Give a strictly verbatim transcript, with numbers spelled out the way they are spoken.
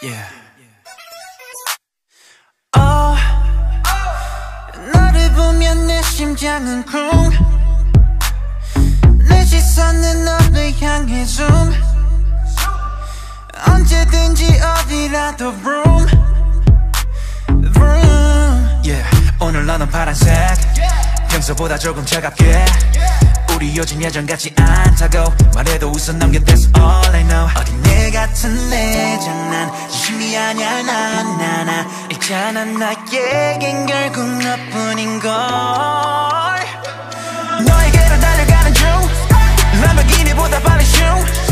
Yeah. Oh, 너를 보면 내 심장은 쿵. 내 시선은 너를 향해 zoom. 언제든지 어디라도 vroom vroom. Yeah. 오늘 너는 파란색, 평소보다 조금 차갑게. 우리 요즘 예전같지 않다고 말해도 웃어 넘겨 that's all I know. 어린애 같은 내 장난 진심이 아냐 나나나 있잖아 나에겐 결국 너뿐인걸. 너에게로 달려가는 중 맘먹이니보다 빨리 슝